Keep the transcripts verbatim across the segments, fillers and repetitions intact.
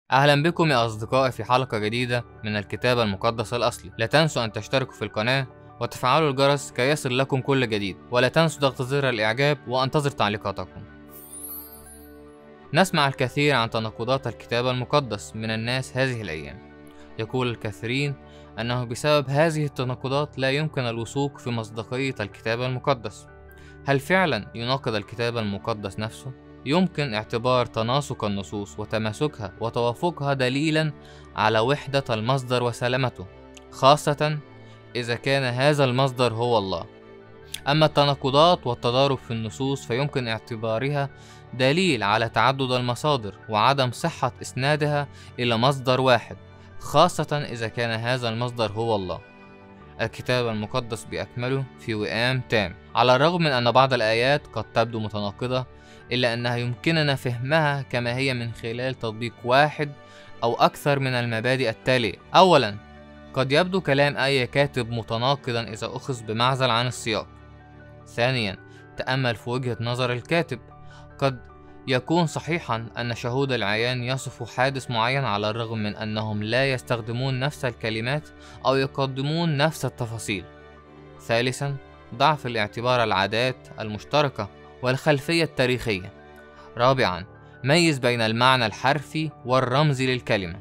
أهلا بكم يا أصدقائي في حلقة جديدة من الكتاب المقدس الأصلي. لا تنسوا أن تشتركوا في القناة وتفعلوا الجرس كي يصل لكم كل جديد، ولا تنسوا ضغط زر الإعجاب وأنتظر تعليقاتكم. نسمع الكثير عن تناقضات الكتاب المقدس من الناس هذه الأيام. يقول الكثيرين أنه بسبب هذه التناقضات لا يمكن الوثوق في مصداقية الكتاب المقدس. هل فعلا يناقض الكتاب المقدس نفسه؟ يمكن اعتبار تناسق النصوص وتماسكها وتوافقها دليلا على وحدة المصدر وسلامته، خاصة إذا كان هذا المصدر هو الله. أما التناقضات والتضارب في النصوص فيمكن اعتبارها دليل على تعدد المصادر وعدم صحة إسنادها إلى مصدر واحد، خاصة إذا كان هذا المصدر هو الله. الكتاب المقدس بأكمله في وئام تام، على الرغم من أن بعض الآيات قد تبدو متناقضة، إلا أنها يمكننا فهمها كما هي من خلال تطبيق واحد أو أكثر من المبادئ التالية. أولا، قد يبدو كلام أي كاتب متناقضا إذا أخذ بمعزل عن السياق. ثانيا، تأمل في وجهة نظر الكاتب. قد يكون صحيحا أن شهود العيان يصفوا حادث معين على الرغم من أنهم لا يستخدمون نفس الكلمات أو يقدمون نفس التفاصيل. ثالثا، ضع في الاعتبار العادات المشتركة والخلفية التاريخية. رابعا، ميز بين المعنى الحرفي والرمزي للكلمة.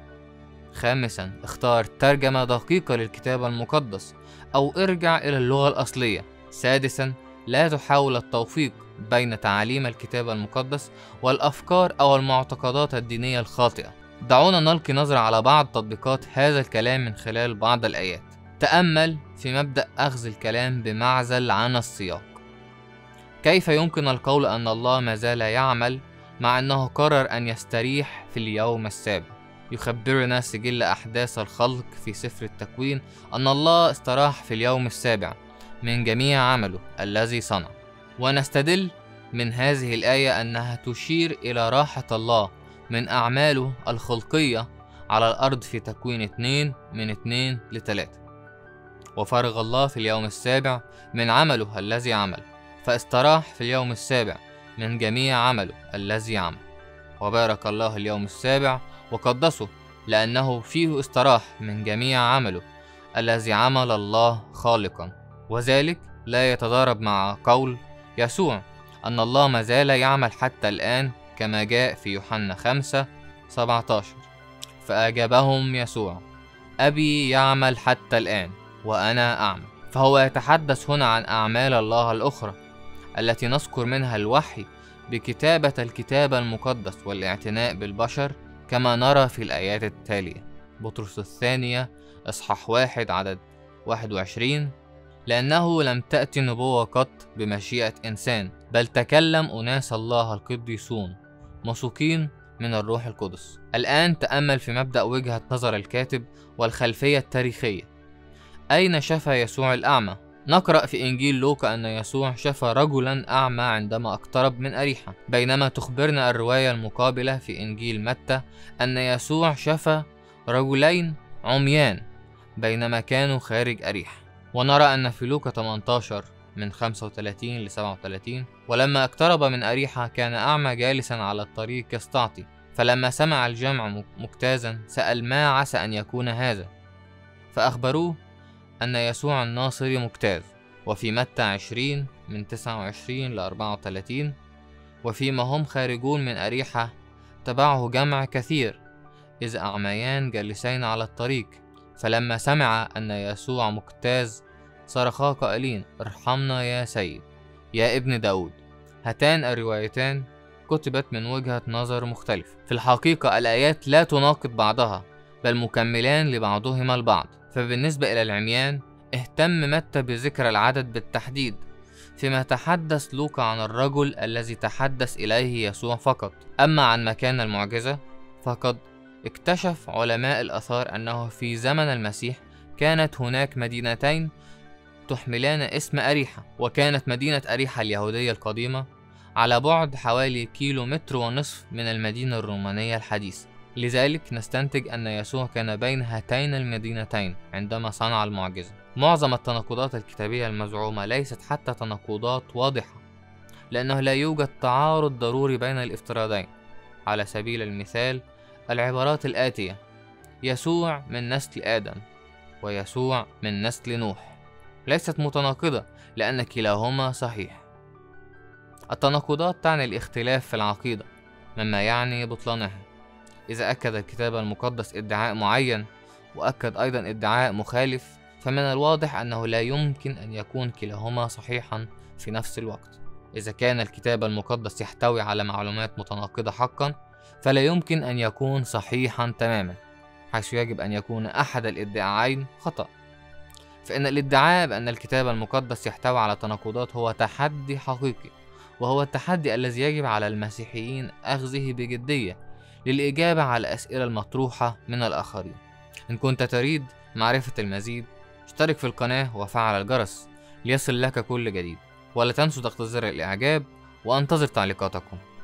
خامسا، اختار ترجمة دقيقة للكتاب المقدس أو ارجع إلى اللغة الأصلية. سادسا، لا تحاول التوفيق بين تعاليم الكتاب المقدس والأفكار أو المعتقدات الدينية الخاطئة. دعونا نلقي نظرة على بعض تطبيقات هذا الكلام من خلال بعض الآيات. تأمل في مبدأ أخذ الكلام بمعزل عن السياق. كيف يمكن القول أن الله ما زال يعمل مع أنه قرر أن يستريح في اليوم السابع؟ يخبرنا سجل أحداث الخلق في سفر التكوين أن الله استراح في اليوم السابع من جميع عمله الذي صنع، ونستدل من هذه الآية أنها تشير إلى راحة الله من أعماله الخلقية على الأرض في تكوين اتنين من اتنين لتلاتة. وفرغ الله في اليوم السابع من عمله الذي عمل، فاستراح في اليوم السابع من جميع عمله الذي عمل. وبارك الله اليوم السابع وقدسه، لأنه فيه استراح من جميع عمله الذي عمل الله خالقا. وذلك لا يتضارب مع قول يسوع أن الله ما زال يعمل حتى الآن، كما جاء في يوحنا خمسة سبعة عشر. فأجابهم يسوع: أبي يعمل حتى الآن وأنا أعمل. فهو يتحدث هنا عن أعمال الله الأخرى التي نذكر منها الوحي بكتابة الكتاب المقدس والاعتناء بالبشر، كما نرى في الآيات التالية. بطرس الثانية إصحاح واحد عدد واحد وعشرين: لأنه لم تأتي نبوة قط بمشيئة إنسان، بل تكلم أناس الله القديسون مسوقين من الروح القدس. الآن تأمل في مبدأ وجهة نظر الكاتب والخلفية التاريخية. أين شفى يسوع الأعمى؟ نقرأ في إنجيل لوقا أن يسوع شفى رجلا أعمى عندما اقترب من أريحة، بينما تخبرنا الرواية المقابلة في إنجيل متى أن يسوع شفى رجلين عميان بينما كانوا خارج أريحة. ونرى أن في لوقا ثمانية عشر من خمسة وثلاثين ل سبعة وثلاثين: ولما اقترب من أريحة كان أعمى جالسا على الطريق يستعطي، فلما سمع الجمع مجتازا سأل ما عسى أن يكون هذا، فأخبروه أن يسوع الناصري مجتاز. وفي متى عشرين من تسعة وعشرين ل أربعة وثلاثين: وفيما هم خارجون من أريحة تبعه جمع كثير إذ أعميان جالسين على الطريق، فلما سمع أن يسوع مجتاز صرخا قائلين: ارحمنا يا سيد، يا ابن داود. هاتان الروايتان كتبت من وجهة نظر مختلفة. في الحقيقة الآيات لا تناقض بعضها، بل مكملان لبعضهما البعض. فبالنسبة إلى العميان اهتم متى بذكر العدد بالتحديد، فيما تحدث لوقا عن الرجل الذي تحدث إليه يسوع فقط. أما عن مكان المعجزة فقد اكتشف علماء الآثار أنه في زمن المسيح كانت هناك مدينتين تحملان اسم أريحة، وكانت مدينة أريحة اليهودية القديمة على بعد حوالي كيلو متر ونصف من المدينة الرومانية الحديثة. لذلك نستنتج أن يسوع كان بين هاتين المدينتين عندما صنع المعجزة. معظم التناقضات الكتابية المزعومة ليست حتى تناقضات واضحة، لأنه لا يوجد تعارض ضروري بين الافتراضين. على سبيل المثال، العبارات الآتية: يسوع من نسل آدم، ويسوع من نسل نوح، ليست متناقضة لأن كلاهما صحيح. التناقضات تعني الاختلاف في العقيدة، مما يعني بطلانها. إذا أكد الكتاب المقدس ادعاء معين وأكد أيضا ادعاء مخالف، فمن الواضح أنه لا يمكن أن يكون كلاهما صحيحا في نفس الوقت. إذا كان الكتاب المقدس يحتوي على معلومات متناقضة حقا، فلا يمكن أن يكون صحيحا تماما، حيث يجب أن يكون أحد الادعاءين خطأ. فإن الادعاء بأن الكتاب المقدس يحتوي على تناقضات هو تحدي حقيقي، وهو التحدي الذي يجب على المسيحيين أخذه بجدية للإجابة على الأسئلة المطروحة من الآخرين. إن كنت تريد معرفة المزيد، اشترك في القناة وفعل الجرس ليصل لك كل جديد، ولا تنسوا ضغط زر الإعجاب، وأنتظر تعليقاتكم.